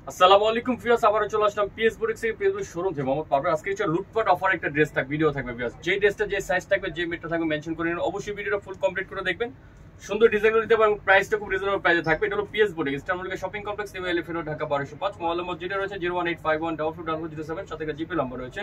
আসসালামু আলাইকুম ভিউয়ার্স, আবারো চলে আসলাম পিএস বুটিক্স থেকে। পিএস বুটিক্স শোরুম থেকে মোহাম্মদ পারভেজ। আজকে হচ্ছে লুটপাট অফার একটা ড্রেস থাকবে, ভিডিও থাকবে ভিউয়ার্স। যে ড্রেসটা যে সাইজ থাকবে, যে মিটার থাকবে মেনশন করে নিন। অবশ্যই ভিডিওটা ফুল কমপ্লিট করে দেখবেন। সুন্দর ডিজাইনগুলো দিতে পারবেন, প্রাইসটা খুব রিজনেবল প্রাইসে থাকবে। এটা হলো PS boutiques, eastern Mallika shopping complex, new elephant road, Dhaka 1205। Mobile number যেটা রয়েছে 01851222207, সাথে একটা জিপে নাম্বার রয়েছে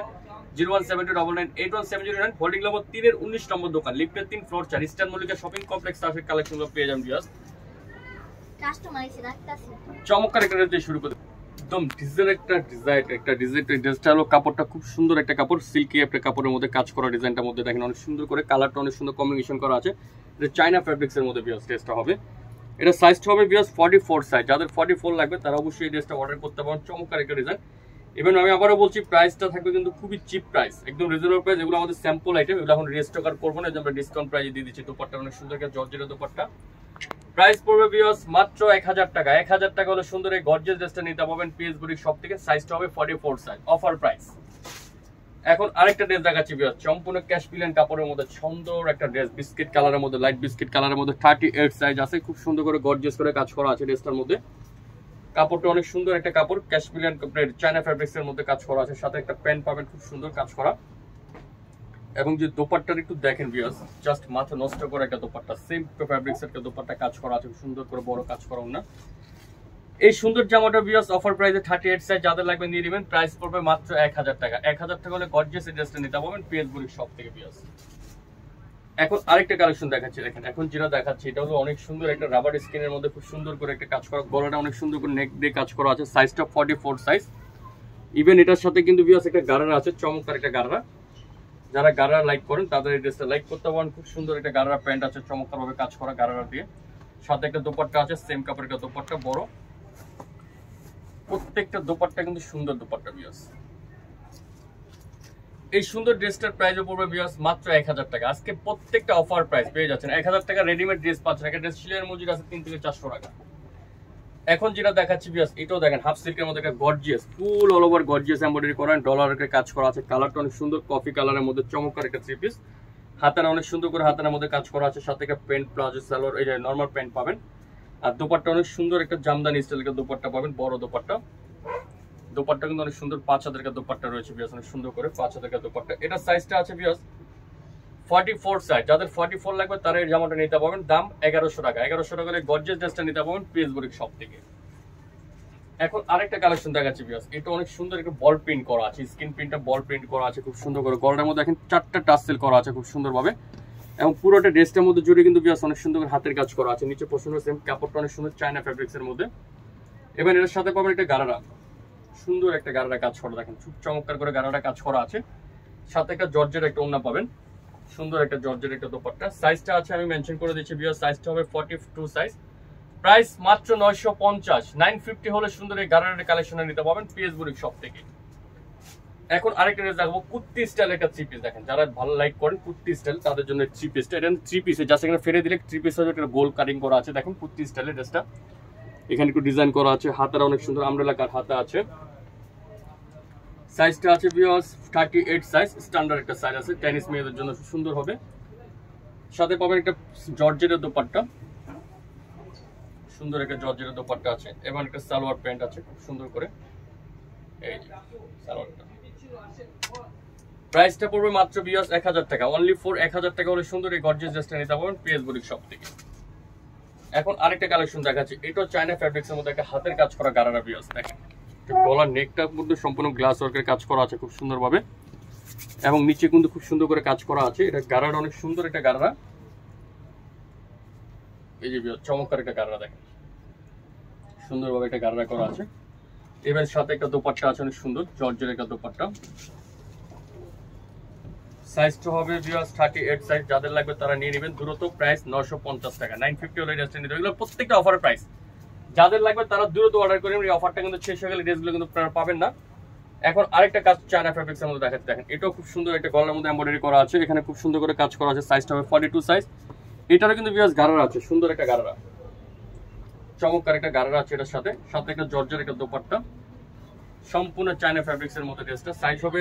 01729981709। হোল্ডিং নম্বর 3 এর 19 নম্বর দোকান, লিফটের 3 floor 4, eastern Mallika shopping complex. তার কালেকশনগুলো পেয়ে যাবেন ভিউয়ার্স। কাস্টমাইজ রাখতাছি চমৎকার একটা ড্রেস শুরু করে একদম ডিজাইন একটা ডিজাইন ড্রেসটা হলো, কাপড়টা খুব সুন্দর একটা কাপড়, সিল্কি একটা কাপড়ের মধ্যে কাজ করা। ডিজাইনটার মধ্যে দেখেন অনেক সুন্দর করে, কালারটা অনেক সুন্দর কম্বিনেশন করা আছে। এটা চায়না ফ্যাব্রিক্স এর মধ্যে বিয়াস ড্রেসটা হবে। এটা সাইজটা হবে বিয়াস 44 সাইজ। যাদের 44 লাগবে তারা অবশ্যই এই ড্রেসটা অর্ডার করতে পারেন। চমৎকার একটা ডিজাইন। ইভেন আমি আবারও বলছি, প্রাইসটা থাকবে কিন্তু খুবই চিপ প্রাইস, একদম রিজনেবল প্রাইস। এগুলো আমাদের স্যাম্পল আইটেম, এগুলো এখন রিস্টক আর করবো না, আমরা ডিসকাউন্ট প্রাইসে দিয়ে দিচ্ছি। দোপাট্টা অনেক সুন্দর একটা জর্জেটের দোপাট্টা। প্রাইস পড়বে ভিউয়ার্স মাত্র 1000 টাকা। 1000 টাকা হলে সুন্দর এই গর্জিয়াস ড্রেসটা নিতে পারবেন পিএস বুটিক শপ থেকে। সাইজটা হবে 44 সাইজ, অফার প্রাইস। এখন আরেকটা ড্রেস দেখাচ্ছি ভিউয়ার্স, সম্পূর্ণ ক্যাশ পিলেন কাপড়ের মধ্যে সুন্দর একটা ড্রেস, বিস্কিট কালারের মধ্যে, লাইট বিস্কিট কালারের মধ্যে 38 সাইজ আছে। খুব সুন্দর করে গর্জিয়াস করে কাজ করা আছে ড্রেসটার মধ্যে। কাপড়টা অনেক সুন্দর একটা কাপড়, ক্যাশ পিলেন কাপড়ের চায়না ফ্যাব্রিক্স এর মধ্যে কাজ করা আছে। সাথে একটা প্যান্ট পাবেন, খুব সুন্দর কাজ করা। এবং যে দোপাট্টার একটু দেখেন ভিউয়ার্স, জাস্ট মাথা নষ্ট করে একটা দোপাট্টা, সেম ফ্যাব্রিক্স এর দোপাট্টা কাজ করা আছে, সুন্দর করে বড় কাজ করা না। এই সুন্দর জামাটা ভিউয়ার্স অফার প্রাইসে 38 সাইজ, যাদের লাগবে নিয়ে নেবেন। প্রাইস পড়বে মাত্র 1000 টাকা। 1000 টাকা হলে গর্জিয়াস এই ড্রেসটা নিতে পারবেন পিএস বুটিক শপ থেকে ভিউয়ার্স। এখন আরেকটা কালেকশন দেখাচ্ছি, দেখেন এখন যেটা দেখাচ্ছি এটা হলো অনেক সুন্দর একটা রাবার স্কিনের মধ্যে খুব সুন্দর করে একটা কাজ করা, গলাটা অনেক সুন্দর করে নেক দিয়ে কাজ করা আছে। সাইজটা 44 সাইজ। ইভেন এটার সাথে কিন্তু ভিউয়ার্স একটা গারারা আছে, চমৎকার একটা গারারা। যারা গারারা লাইক করেন তাদের এই ড্রেসটা লাইক করতে পারেন। খুব সুন্দর একটা গারারা প্যান্ট আছে, চমৎকার ভাবে কাজ করা গারারা দিয়ে। সাথে একটা দোপাট্টা আছে, সেম কাপড়ের একটা দোপাট্টা বড়। প্রত্যেকটা দোপাট্টা কিন্তু সুন্দর দোপাট্টা ভিউয়ার্স। এই সুন্দর ড্রেসটার প্রাইস পড়বে ভিউয়ার্স মাত্র 1000 টাকা। আজকে প্রত্যেকটা অফার প্রাইস পেয়ে যাচ্ছেন। 1000 টাকা রেডিমেড ড্রেস পাচ্ছেন। একটা ড্রেস সিলাইয়ের মজুরি আছে 3 থেকে 400 টাকা। এখন যেটা দেখাচ্ছি ভিউয়ার্স, এটাও দেখেন হাফ সিল্কের মধ্যে একটা gorgeous, full all over gorgeous embroidery করা, ডলারের কাজ করা আছে। কালারটা অনেক সুন্দর কফি কালারের মধ্যে, চমৎকার একটা থ্রি পিস। হাতাটা অনেক সুন্দর করে হাতার মধ্যে কাজ করা আছে। সাথে একটা প্যান্ট, প্লাজো, সালোয়ার, এই যে নরমাল প্যান্ট পাবেন। আর দোপাট্টা অনেক সুন্দর একটা জামদানি স্টাইলের দোপাট্টা পাবেন, বড় দোপাট্টা। দোপাট্টা কিন্তু অনেক সুন্দর 5000 টাকা দোপাট্টা রয়েছে ভিউয়ার্স, অনেক সুন্দর করে 5000 টাকা দোপাট্টা। এটা সাইজটা আছে ভিউয়ার্স 44 সাইজ। যাদের 44 লাগবে তারা এই জামাটা নিতে পারবেন। দাম 1100 টাকা। 1100 টাকা হলে গর্জিয়াস ড্রেসটা নিতে পারবেন পিএস বুটিক শপ থেকে। এখন আরেকটা কালেকশন দেখাচ্ছি ভিউয়ার্স, এটা অনেক সুন্দর একটা বল প্রিন্ট করা আছে, স্ক্রিন প্রিন্টটা বল প্রিন্ট করা আছে খুব সুন্দর করে। গলার মধ্যে দেখেন 4টা টাসেল করা আছে খুব সুন্দরভাবে। এবং পুরোটা ড্রেসটার মধ্যে জুড়ে কিন্তু ভিউয়ার্স অনেক সুন্দর করে হাতের কাজ করা আছে। নিচে পছন্দ সেম কাপড়টা অনেক সুন্দর চায়না ফ্যাব্রিক্স এর মধ্যে। এবার এর সাথে পাবেন একটা গারারা, সুন্দর একটা গারারা কাজ করা, দেখেন খুব চমৎকার করে গারারা কাজ করা আছে। সাথে একটা জর্জের একটা ওড়না পাবেন, সুন্দর একটা জর্জের একটা দোপাট্টা। সাইজটা আছে আমি মেনশন করে দিচ্ছি ভিউয়ার্স, সাইজটা হবে 42 সাইজ। প্রাইস মাত্র 950। 950 হলে সুন্দর এই গারারের কালেকশন নিতে পারবেন পিএস বুটিক শপ থেকে। এখন আরেকটা ড্রেস দেখাবো, কুর্তি স্টাইল একটা থ্রি পিস। দেখেন যারা ভালো লাইক করেন কুর্তি স্টাইল তাদের জন্য থ্রি পিসটা, এটা থ্রি পিসে জাস্ট এখানে ফেলে দিলে থ্রি পিস হয়ে একটা গোল কাটিং করা আছে। দেখেন কুর্তি স্টাইলের ড্রেসটা, এখানে একটু ডিজাইন করা আছে। হাতারা অনেক সুন্দর আমব্রেলা কাট হাতা আছে। সাইজটা আছে ভিউয়ার্স 38 সাইজ, স্ট্যান্ডার্ড একটা সাইজ আছে, টেনিস মেয়েদের জন্য সুন্দর হবে। সাথে পাবেন একটা জর্জেটের দোপাট্টা, সুন্দর একটা জর্জেটের দোপাট্টা আছে। এবং একটা সালোয়ার প্যান্ট আছে খুব সুন্দর করে, এই যে সালোয়ারটা। প্রাইসটা পড়বে মাত্র ভিউয়ার্স 1000 টাকা। অনলি ফর 1000 টাকা হলে সুন্দর এই গর্জিয়াস ড্রেসটা নিতে পারবেন পিএস বুটিক শপ থেকে। এখন আরেকটা কালেকশন দেখাচ্ছি, এটাও চায়না ফ্যাব্রিক্স এর মধ্যে একটা হাতের কাজ করা গারারা ভিউয়ার্স। দেখেন গলার নেকটার মধ্যে সম্পূর্ণ গ্লাস ওয়ার্কের কাজ করা আছে খুব সুন্দরভাবে। এবং নিচে কিন্তু খুব সুন্দর করে কাজ করা আছে। এটা গারারা অনেক সুন্দর একটা গারারা, এই যে চমৎকার একটা গারারা, দেখেন সুন্দরভাবে একটা গারারা করা আছে। এবার সাথে একটা দোপাট্টা আছে অনেক সুন্দর জর্জের একটা দোপাট্টা। সাইজটা হবে ভিউয়ার্স 38 সাইজ। যাদের লাগবে তারা নিয়ে নেবেন দ্রুত। প্রাইস 950 টাকা। 950 হলে ড্রেসটা নিতে হবে। এগুলো প্রত্যেকটা অফার প্রাইস। যাদের লাগবে তারা দ্রুত অর্ডার করেন, এই অফারটা কিন্তু শেষ হয়ে গেলে ড্রেসগুলো কিন্তু আপনারা পাবেন না। এখন আরেকটা কাজ চায়না ফ্যাব্রিক্স এর মধ্যে দেখাচ্ছি, দেখেন এটাও খুব সুন্দর একটা গলার মধ্যে এমব্রয়ডারি করা আছে। এখানে খুব সুন্দর করে কাজ করা আছে। সাইজটা হবে 42 সাইজ। এটারও কিন্তু ভিউয়ার্স গারারা আছে, সুন্দর একটা গারারা, চমৎকার একটা গারারা আছে এটার সাথে। সাথে একটা জর্জের একটা দোপাট্টা, সম্পূর্ণ চায়না ফ্যাব্রিক্স এর মধ্যে ড্রেসটা। সাইজ হবে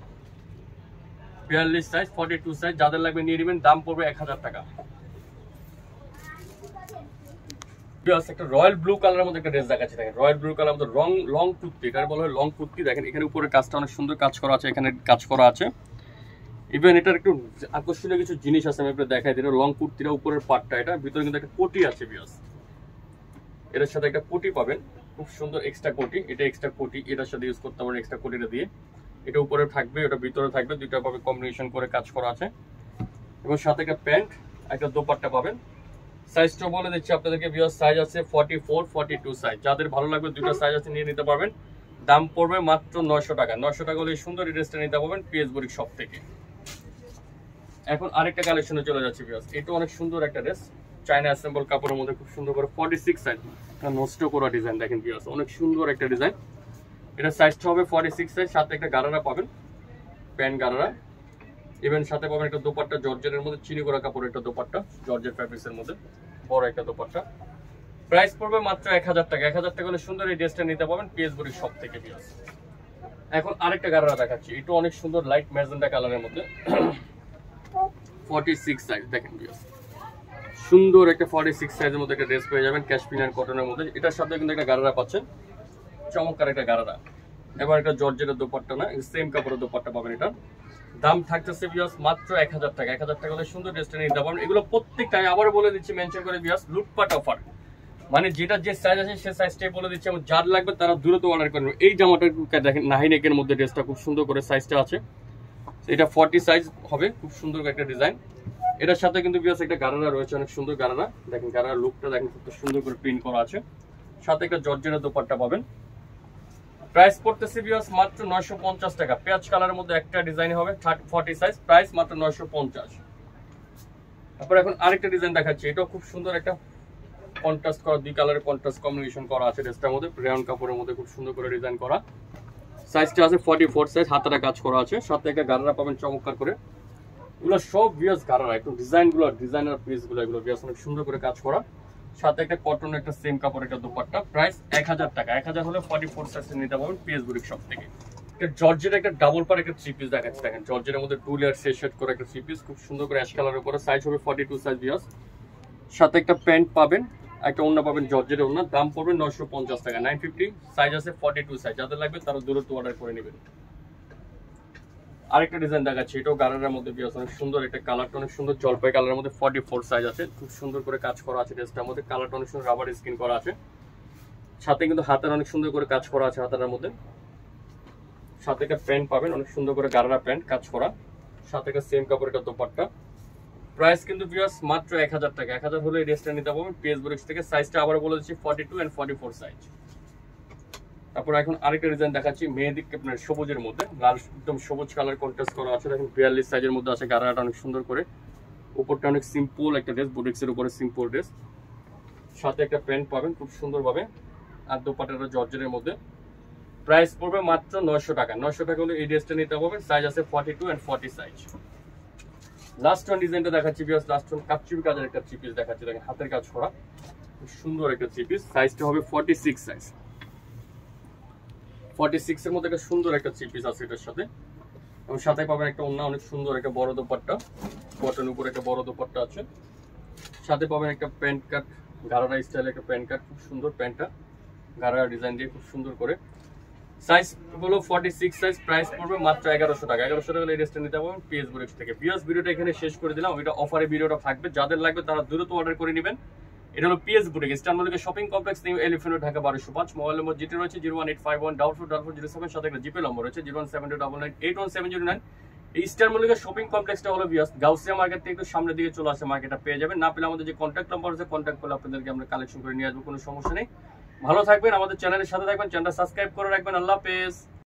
42 সাইজ, 42 সাইজ। যাদের লাগবে নিয়ে নেবেন। দাম পড়বে 1000 টাকা। ভিউয়ার্স একটা রয়্যাল ব্লু কালারের মধ্যে একটা ড্রেস দেখাচ্ছি। দেখেন রয়্যাল ব্লু কালারের মধ্যে লং কুর্তি, এটা বলা হয় লং কুর্তি। দেখেন এখানে উপরে কাজটা অনেক সুন্দর কাজ করা আছে, এখানে কাজ করা আছে। ইভেন এটার একটু আকর্ষণীয় কিছু জিনিস আছে, আমি আপনাদের দেখাই দিই। লং কুর্তিটা উপরের পার্টটা, এটা ভিতরে কিন্তু একটা কোটি আছে ভিউয়ার্স। এটার সাথে একটা কোটি পাবেন, খুব সুন্দর এক্সট্রা কোটি। এটা এক্সট্রা কোটি, এটার সাথে ইউজ করতে পারেন এক্সট্রা কোটিটা দিয়ে। এটা উপরে থাকবে, এটা ভিতরে থাকবে, দুইটা ভাবে কম্বিনেশন করে কাজ করা আছে। এবং সাথে একটা প্যান্ট, একটা দোপাট্টা পাবেন। সাইজটা বলে দিচ্ছি আপনাদেরকে ভিউয়ার্স, সাইজ আছে 44, 42 সাইজ। যাদের ভালো লাগবে দুইটা সাইজ আছে, নিয়ে নিতে পারবেন। দাম পড়বে মাত্র 900 টাকা। 900 টাকা হলে সুন্দর এই ড্রেসটা নিতে পারবেন পিএস বুটিক শপ থেকে। এখন আরেকটা কালেকশনে চলে যাচ্ছে ভিউয়ার্স, এটা অনেক সুন্দর একটা ড্রেস, চায়না অ্যাসেম্বল কাপড়ের মধ্যে খুব সুন্দর করে 46 সাইজ, একটা নষ্ট করা ডিজাইন। দেখেন ভিউয়ার্স অনেক সুন্দর একটা ডিজাইন। এটা সাইজটা হবে 46 সাইজ, সাথে একটা গারারা পাবেন, প্যান্ট গারারা। ইভেন সাথে পাবেন একটা দোপাট্টা, জর্জেটের মধ্যে চিনি করা কাপড়ের একটা দোপাট্টা, জর্জেট ফ্যাব্রিক্সের মধ্যে বড় একটা দোপাট্টা। প্রাইস পড়বে মাত্র 1000 টাকা। 1000 টাকা হলে সুন্দর এই ড্রেসটা নিতে পারবেন পিএস বুটিক শপ থেকে ভিউয়ার্স। এখন আরেকটা গারারা দেখাচ্ছি, এটা অনেক সুন্দর লাইট ম্যাজেন্টা কালারের মধ্যে 46 সাইজ। দেখেন ভিউয়ার্স সুন্দর একটা 46 সাইজের মধ্যে একটা ড্রেস পেয়ে যাবেন ক্যাশপিনার কটনের মধ্যে। এটার সাথে কিন্তু একটা গারারা পাচ্ছেন, চমৎকার একটা গারারা। এবার একটা জর্জেটের দোপাট্টা না, সেম কাপড়ের দোপাট্টা পাবেন। এটা দাম থাকতেছে ভিউয়ার্স মাত্র 1000 টাকা। 1000 টাকা হলে সুন্দর ড্রেসটা নিতে পারবেন। এগুলো প্রত্যেকটা আবার বলে দিচ্ছি মেনশন করে ভিউয়ার্স, লুটপাট অফার। মানে যেটা যে সাইজ আছে সেই সাইজটাই বলে দিচ্ছি, এবং যার লাগবে তারা দ্রুত অর্ডার করবেন। এই জামাটা দেখেন নাহি নেকের মধ্যে ড্রেসটা খুব সুন্দর করে সাইজটা আছে, এটা 40 সাইজ হবে, খুব সুন্দর একটা ডিজাইন। এটার সাথে কিন্তু ভিউয়ার্স একটা গারারা রয়েছে, অনেক সুন্দর গারারা। দেখেন গারারা লুকটা দেখেন খুব সুন্দর করে প্রিন্ট করা আছে, সাথে একটা জর্জেটের দোপাট্টা পাবেন। প্রাইস পড়তেছে ভিউয়ার্স মাত্র 950 টাকা। পেঁয়াজ কালারের মধ্যে একটা ডিজাইন হবে 40 সাইজ, প্রাইস মাত্র 950। তারপর এখন আরেকটা ডিজাইন দেখাচ্ছি, এটাও খুব সুন্দর একটা কন্ট্রাস্ট করা, দুই কালারের কন্ট্রাস্ট কম্বিনেশন করা আছে ড্রেসটার মধ্যে, রেয়ন কাপড়ের মধ্যে খুব সুন্দর করে ডিজাইন করা। সাইজটা আছে 44 সাইজ, হাতাটা কাজ করা আছে, সাথে একটা গারারা পাবেন চমৎকার করে। এগুলো সব ভিউয়ার্স গারারা, একটু ডিজাইনগুলো ডিজাইনার পিসগুলো, এগুলো ভিউয়ার্স অনেক সুন্দর করে কাজ করা, সাথে একটা কটনের একটা সেম কাপড় একটা দোপাট্টা। প্রাইস 1000 টাকা। 1000 হলে 44 সাইজ নিতে পারবেন পিএস বুটিক শপ থেকে। এটা জর্জের একটা ডাবল পার একটা থ্রি পিস দেখাচ্ছি। দেখেন জর্জের মধ্যে 2 লেয়ার সেট করে একটা থ্রি পিস, খুব সুন্দর করে অ্যাশ কালারের উপরে, সাইজ হবে 42 সাইজ ভিউয়ার্স। সাথে একটা প্যান্ট পাবেন, একটা ওড়না পাবেন, জর্জের ওড়না। দাম পড়বে 950 টাকা। 950, সাইজ আছে 42 সাইজ। যাদের লাগবে তারা দ্রুত অর্ডার করে নেবেন। আরেকটা ডিজাইন দেখাচ্ছি, এটাও গারারার মধ্যে ভিউয়ার্স অনেক সুন্দর একটা কালারটা, অনেক সুন্দর জলপাই কালারের মধ্যে 44 সাইজ আছে, খুব সুন্দর করে কাজ করা আছে ড্রেসটার মধ্যে। কালারটা অনেক সুন্দর রাবার স্কিন করা আছে, সাথে কিন্তু হাতের অনেক সুন্দর করে কাজ করা আছে হাতার মধ্যে। সাথে একটা প্যান্ট পাবেন, অনেক সুন্দর করে গারারা প্যান্ট কাজ করা, সাথে একটা সেম কাপড় একটা দোপাট্টা। প্রাইস কিন্তু ভিউয়ার্স মাত্র 1000 টাকা। 1000 হলে এই ড্রেসটা নিতে পারবেন পিএস বুটিক থেকে। সাইজটা আবার বলে দিচ্ছি 42 and 44 সাইজ। তারপর এখন আরেকটা ডিজাইন দেখাচ্ছি, মেহেদি আপনার সবুজের মধ্যে, লাল একদম সবুজ কালার কন্ট্রাস্ট করা আছে। দেখেন 42 সাইজের মধ্যে আছে, গারারাটা অনেক সুন্দর করে, উপরটা অনেক সিম্পল একটা ড্রেস, বুটিক্সের উপরে সিম্পল ড্রেস, সাথে একটা প্যান্ট পাবেন খুব সুন্দরভাবে, আর দোপাট্টাটা জর্জেটের মধ্যে। প্রাইস পড়বে মাত্র 900 টাকা। 900 টাকা হলে এই ড্রেসটা নিতে পারবেন। সাইজ আছে 42 and 40 সাইজ। লাস্ট ওয়ান ডিজাইনটা দেখাচ্ছি ভিউয়ার্স, লাস্ট ওয়ান কাপচিপি কাজের একটা থ্রি পিস দেখাচ্ছি। দেখেন হাতের কাজ করা, খুব সুন্দর একটা থ্রি পিস, সাইজটা হবে 46 সাইজ। 46 এর মধ্যে একটা সুন্দর একটা থ্রি পিস আছে এটার সাথে, এবং সাথে পাবেন একটা ওড়না, অনেক সুন্দর একটা বড় দোপাট্টা, কটনের উপরে একটা বড় দোপাট্টা আছে, সাথে পাবেন একটা প্যান্ট কাট, গারারা স্টাইলে একটা প্যান্ট কাট, খুব সুন্দর প্যান্টটা গারারা ডিজাইন দিয়ে খুব সুন্দর করে। সাইজ হলো 46 সাইজ। প্রাইস পড়বে মাত্র 1100 টাকা। 1100 টাকা এই ড্রেসটা নিতে পারবেন পিএস বুটিক থেকে। ভিউয়ার্স ভিডিওটা এখানে শেষ করে দিলাম, ওইটা অফারে ভিডিওটা থাকবে, যাদের লাগবে তারা দ্রুত অর্ডার করে নেবেন। এটা হলো PS boutique, eastern Mallika shopping complex, new elephant road, Dhaka 1205। Mobile number যেটি রয়েছে 01851440407, সাথে একটা জিপে নম্বর রয়েছে 01729981709। এই ইস্টার্ন মল্লিকা শপিং কমপ্লেক্সটা হলো ভিউয়ার্স গাউসিয়া মার্কেট থেকে একটু সামনের দিকে চলে আসে, মার্কেটটা পেয়ে যাবেন। না পেলে আমাদের যে কন্ট্যাক্ট নাম্বার আছে, কন্ট্যাক্ট করলে আপনাদেরকে আমরা কালেকশন করে নিয়ে আসবো, কোনো সমস্যা নেই। ভালো থাকবেন, আমাদের চ্যানেলের সাথে থাকবেন, চ্যানেলটা সাবস্ক্রাইব করে রাখবেন। আল্লাহ হাফেজ।